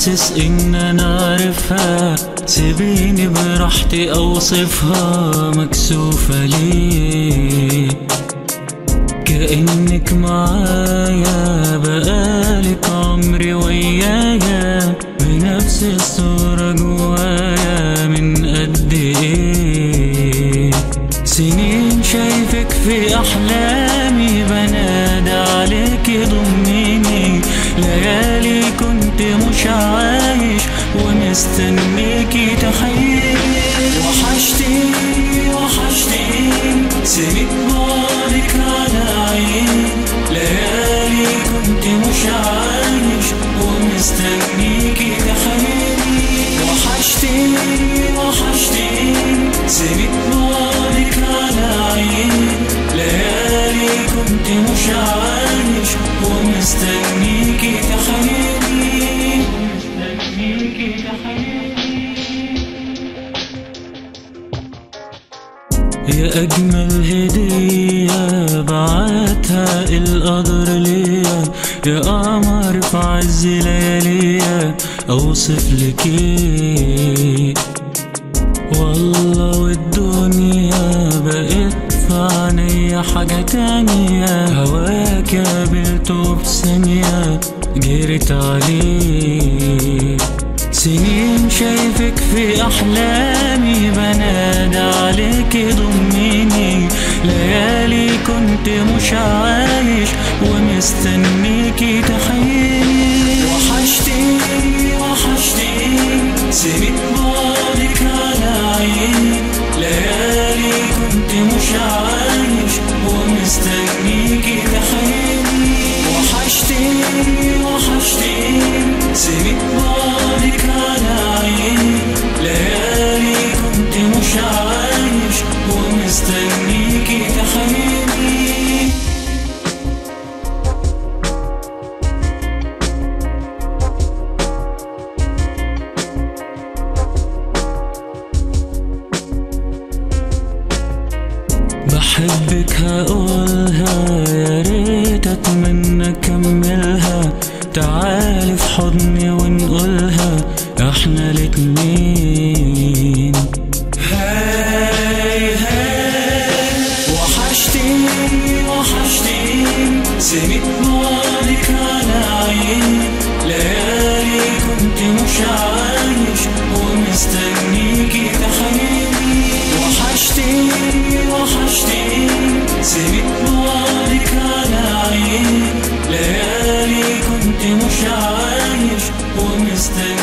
حاسس ان انا عارفها، سيبيني براحتي اوصفها. مكسوفة ليه كأنك معايا، بقالك عمري ويايا، بنفس الصورة جوايا من قد ايه سنين. شايفك في احلامي، بنادى عليكي ضميني، ليالي كنت مش عايش ومستنيكي تحييني. وحشتيني وحشتيني، سيبك بعدك على عيني، ليالي كنت مش عايش ومستنيكي تحييني. وحشتيني وحشتيني، سيبك بعدك على عيني، ليالي كنت مش عايش ومستنيكي تحييني. مستنيكي تحييني. يا أجمل هدية بعتها القدر ليا، يا قمر في عز لياليا، أوصفلك إيه؟ والله والدنيا بقت في عينيا حاجة تانية، هواك قابلته بثانية جريت عليه. سنين شايفك في أحلامي، بنادى عليكي ضميني، ليالي كنت مش عايش ومستنيكي تحييني. وحشتيني وحشتيني، سيبك بعدك على عيني، ليالي كنت مش عايش ومستنيكي تحييني. وحشتيني وحشتيني، سيبك بعدك على عيني، ليالي كنت مش عايش ومستنيكي تحييني. بحبك هقولها، يا ريت اتمنى اكملها، تعالي في حضني ونقولها احنا الاتنين. هاي هاي وحشتيني وحشتيني، سيبك بعدك على عيني، ليالي كنت مش عايش ومستنيكي تحييني. وحشتيني وحشتيني، سيبك بعدك على عيني، ليالي كنت مش عايش ومستنيكي